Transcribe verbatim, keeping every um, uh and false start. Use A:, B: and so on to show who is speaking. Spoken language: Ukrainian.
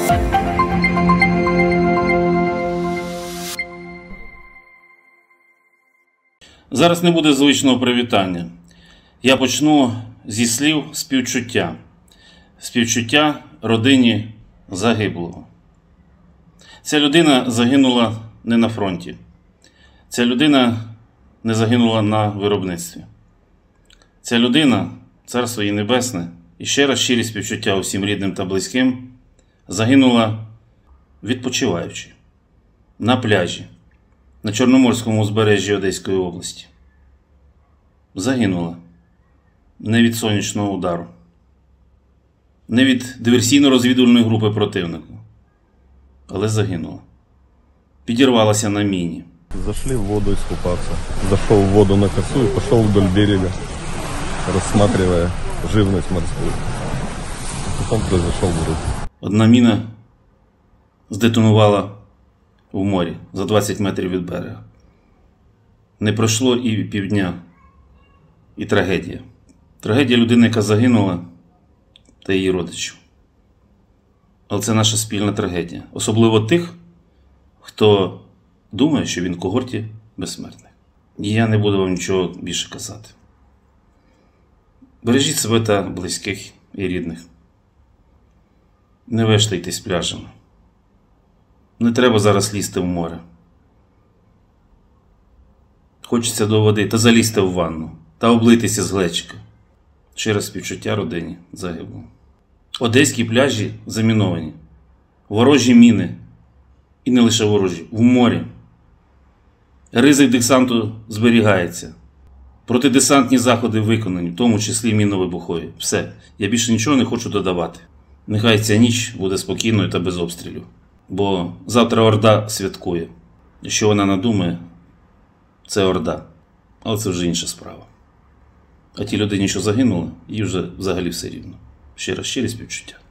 A: Зараз не буде звичного привітання. Я почну зі слів співчуття. Співчуття родині загиблого. Ця людина загинула не на фронті. Ця людина не загинула на виробництві. Ця людина, царство їй небесне, і ще раз щирі співчуття усім рідним та близьким, загинула відпочиваючи на пляжі на Чорноморському узбережжі Одеської області. Загинула не від сонячного удару, не від диверсійно-розвідувальної групи противника, але загинула. Підірвалася на міні.
B: Зашли в воду искупаться. Зашел в воду на косу и пошел вдоль берега, рассматривая живность морскую. Потом произошел взрыв.
A: Одна міна здетонувала в морі за двадцять метрів від берега. Не пройшло і півдня. І трагедія. Трагедія людини, яка загинула, та її родичів. Але це наша спільна трагедія. Особливо тих, хто думає, що він в когорті безсмертних. І я не буду вам нічого більше казати. Бережіть себе та близьких і рідних. Не вештайтесь пляжами. Не треба зараз лізти в море. Хочеться до води, та залізьте в ванну, та облитися з глечика. Ще раз співчуття родині загиблого. Одеські пляжі заміновані. Ворожі міни. І не лише ворожі. В морі. Ризик десанту зберігається. Протидесантні заходи виконані, в тому числі мінно-вибухові. Все. Я більше нічого не хочу додавати. Нехай ця ніч буде спокійною та без обстрілів. Бо завтра Орда святкує. Якщо вона надумає, це Орда. Але це вже інша справа. А ті людині, що загинули, їй вже взагалі все рівно. Ще раз щирі співчуття.